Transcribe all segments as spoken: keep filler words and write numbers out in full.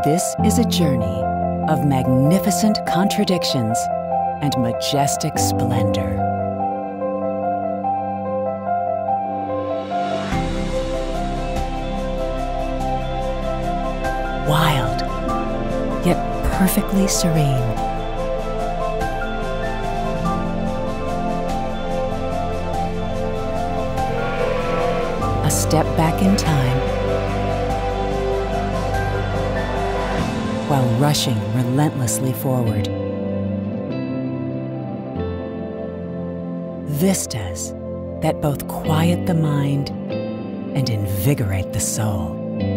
This is a journey of magnificent contradictions and majestic splendor. Wild, yet perfectly serene. A step back in time while rushing relentlessly forward. Vistas that both quiet the mind and invigorate the soul.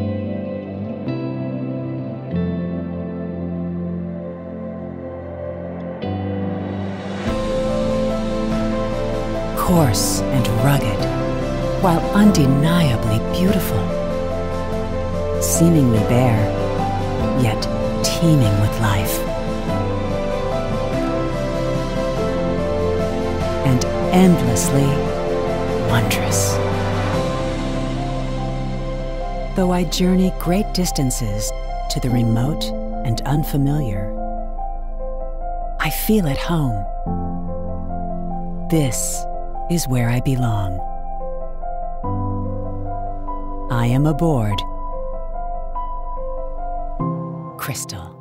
Coarse and rugged, while undeniably beautiful. Seemingly bare, yet teeming with life. And endlessly wondrous. Though I journey great distances to the remote and unfamiliar, I feel at home. This is where I belong. I am aboard Crystal.